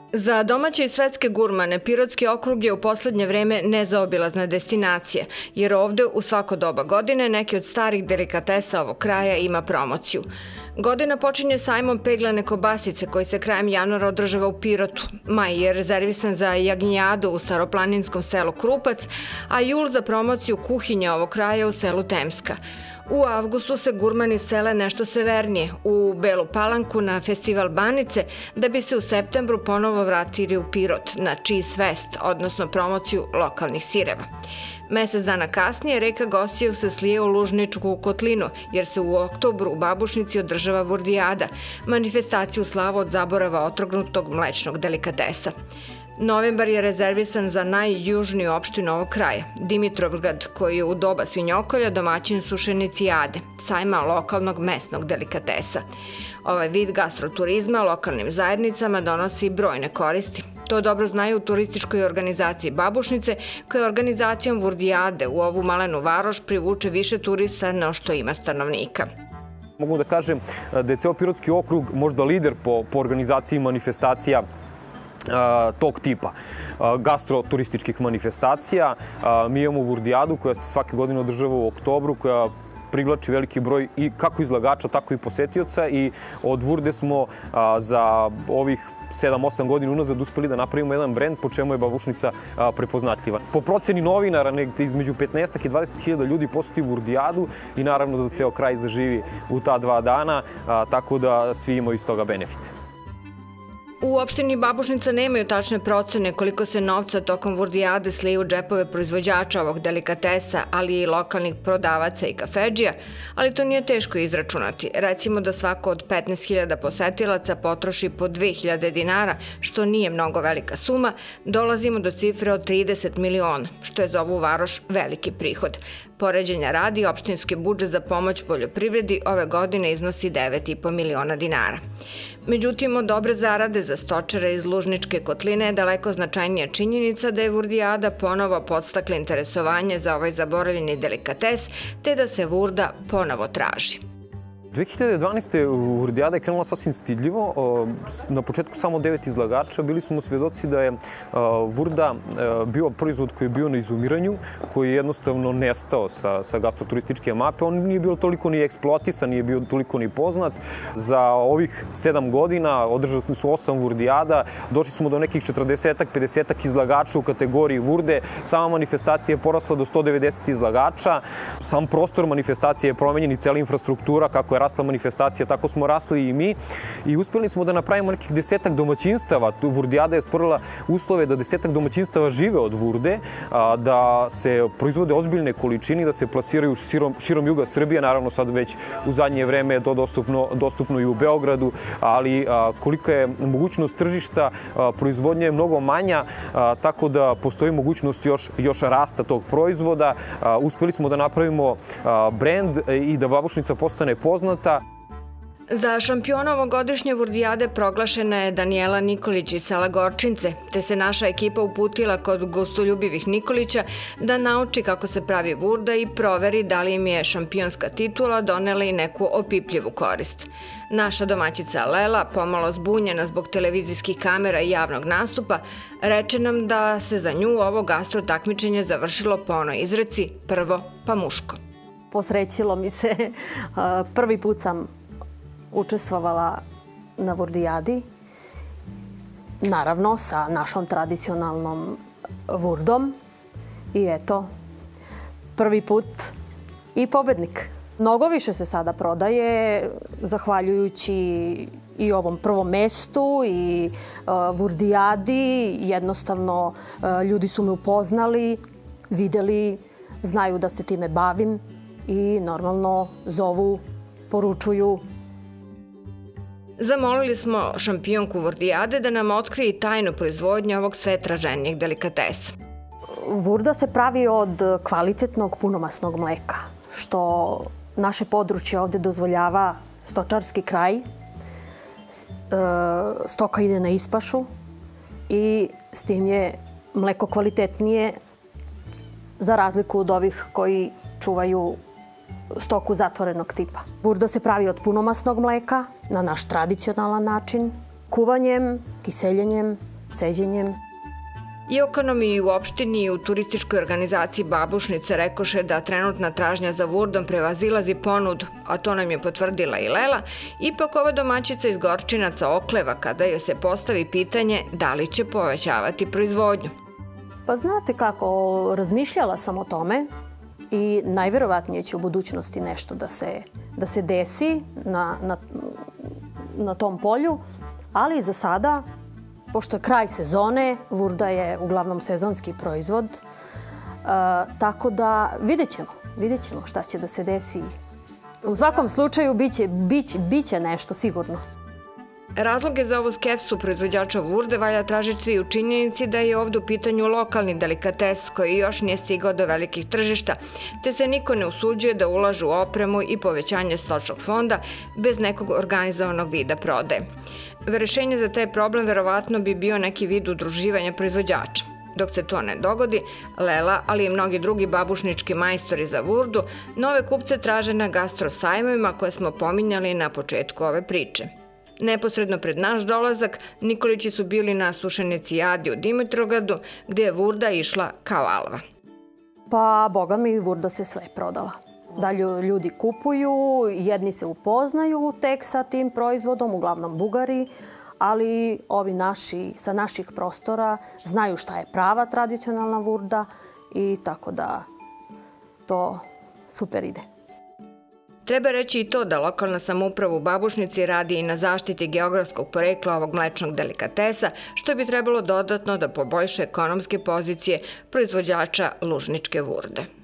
Za domaće i svetske gurmane Pirotski okrug je u poslednje vreme nezaobilazna destinacija, jer ovde u svako doba godine neki od starih delikatesa ovog kraja ima promociju. Godina počinje sajmom peglane kobasice koji se krajem januara održava u Pirotu. Maj je rezervisan za jagnjadu u staroplaninskom selu Krupac, a jul za promociju kuhinja ovog kraja u selu Temska. U avgustu se gurmani sele nešto severnije, u Belu Palanku na festival Banice, da bi se u septembru ponovo vratili u Pirot na Cheese Fest, odnosno promociju lokalnih sireva. Mesec dana kasnije reka gostiju se slije u Lužničku kotlinu, jer se u oktobru u Babušnici održava Vurdijada, manifestaciju slavu od zaborava otrognutog mlečnog delikatesa. Novembar je rezervisan za najjužniju opštinu ovog kraja, Dimitrovgrad, koji je u doba svinjokolja domaćin Sušenicijade, sajma lokalnog mesnog delikatesa. Ovaj vid gastroturizma lokalnim zajednicama donosi brojne koristi. To dobro znaju u turističkoj organizaciji Babušnice, koja organizacijom Vurdijade u ovu malenu varoš privuče više turista no što ima stanovnika. Mogu da kažem da je ceo Pirotski okrug možda lider po organizaciji manifestacija tog tipa, gastroturističkih manifestacija. Mi imamo Vurdijadu koja se svake godine održava u oktobru, koja privlači veliki broj i kako izlagača, tako i posetioca, i od Vurde smo za ovih 7-8 godina unazad uspeli da napravimo jedan brend po čemu je Babušnica prepoznatljiva. Po proceni novinara, negde između 15 i 20.000 ljudi poseti Vurdijadu i naravno da ceo kraj zaživi u ta 2 dana, tako da svi imaju iz toga benefite. U opštini Babušnica nemaju tačne procene koliko se novca tokom Vurdijade slije u džepove proizvođača ovog delikatesa, ali i lokalnih prodavaca i kafedžija, ali to nije teško izračunati. Recimo da svako od 15.000 posetilaca potroši po 2.000 dinara, što nije mnogo velika suma, dolazimo do cifre od 30 miliona, što je za ovu varoš veliki prihod. Poređenja radi, opštinski budžet za pomoć poljoprivredi ove godine iznosi 9,5 miliona dinara. Međutim, od dobre zarade za stočare iz Lužničke kotline je daleko značajnija činjenica da je Vurdijada ponovo podstakla interesovanje za ovaj zaboravljeni delikates, te da se Vurda ponovo traži. 2012. Vurdijada je krenula sasvim stidljivo. Na početku samo 9 izlagača. Bili smo svedoci da je Vurda bio proizvod koji je bio na izumiranju, koji je jednostavno nestao sa gastroturističke mape. On nije bio toliko ni eksploatisan, nije bio toliko ni poznat. Za ovih 7 godina održali su 8 Vurdijada. Došli smo do nekih 40-50 izlagača u kategoriji Vurde. Sama manifestacija je porasla do 190 izlagača. Sam prostor manifestacije je promenjen i cela infrastruktura, kako je rasla manifestacija, tako smo rasli i mi, i uspjeli smo da napravimo nekih 10-ak domaćinstava. Vurdijada je stvorila uslove da 10-ak domaćinstava žive od Vurde, da se proizvode ozbiljne količine, da se plasiraju širom juga Srbije. Naravno, sad već u zadnje vreme je to dostupno i u Beogradu, ali kolika je mogućnost tržišta, proizvodnja je mnogo manja, tako da postoji mogućnost još rasta tog proizvoda. Uspjeli smo da napravimo brend i da Babušnica postane poznata. Za šampiona ovogodišnje Vurdijade proglašena je Danijela Nikolić iz sela Gorčince, te se naša ekipa uputila kod gostoljubivih Nikolića da nauči kako se pravi Vurda i proveri da li im je šampionska titula donela i neku opipljivu korist. Naša domaćica Lela, pomalo zbunjena zbog televizijskih kamera i javnog nastupa, reče nam da se za nju ovo gastro takmičenje završilo po onoj izreci prvo pa muško. Posrećilo mi se, prvi put sam učestvovala na Vurdijadi, naravno sa našom tradicionalnom Vurdom, i eto, prvi put i pobednik. Mnogo više se sada prodaje, zahvaljujući i ovom prvom mestu i Vurdijadi. Jednostavno, ljudi su me upoznali, videli, znaju da se time bavim i normalno zovu, poručuju. Zamolili smo šampionku Vurdijade da nam otkrije tajnu proizvodnje ovog sve traženijeg delikatesa. Vurda se pravi od kvalitetnog punomasnog mleka, što naše područje ovde dozvoljava stočarski kraj. Stoka ide na ispašu i s tim je mleko kvalitetnije, za razliku od ovih koji čuvaju stoku zatvorenog tipa. Vurda se pravi od punomasnog mleka na naš tradicionalan način, kuvanjem, kiseljenjem, ceđenjem. I ekonomi i u opštini i u turističkoj organizaciji Babušnice rekoše da trenutna tražnja za vurdom prevazilazi ponudu, a to nam je potvrdila i Lela. Ipak ova domaćica iz Gorčinaca okleva kada joj se postavi pitanje da li će povećavati proizvodnju. Pa znate kako, razmišljala sam o tome i najverovatnije će u budućnosti nešto da se desi na tom polju, ali za sada, pošto je kraj sezone, vurda je uglavnom sezonski proizvod, tako da vidjet ćemo šta će da se desi. U svakom slučaju biće nešto sigurno. Razloge za ovu skepsu proizvođača vurde valja tražiti i u činjenici da je ovdje u pitanju lokalni delikates koji još nije stigao do velikih tržišta, te se niko ne usuđuje da ulaže u opremu i povećanje stočnog fonda bez nekog organizovanog vida prodaje. Rešenje za taj problem verovatno bi bio neki vid udruživanja proizvođača. Dok se to ne dogodi, Lela, ali i mnogi drugi babušnički majstori za vurdu, nove kupce traže na gastro sajmovima koje smo pominjali na početku ove priče. Neposredno pred naš dolazak, Nikolići su bili na sušenici Jadi u Dimitrovgradu, gdje je vurda išla kao alva. Pa, boga mi, vurda se sve prodala. Da ljudi kupuju, jedni se upoznaju tek sa tim proizvodom, uglavnom Bugari, ali ovi naši, sa naših prostora, znaju šta je prava tradicionalna vurda i tako da to super ide. Treba reći i to da lokalna samouprava u Babušnici radi i na zaštiti geografskog porekla ovog mlečnog delikatesa, što bi trebalo dodatno da poboljša ekonomske pozicije proizvođača lužničke vurde.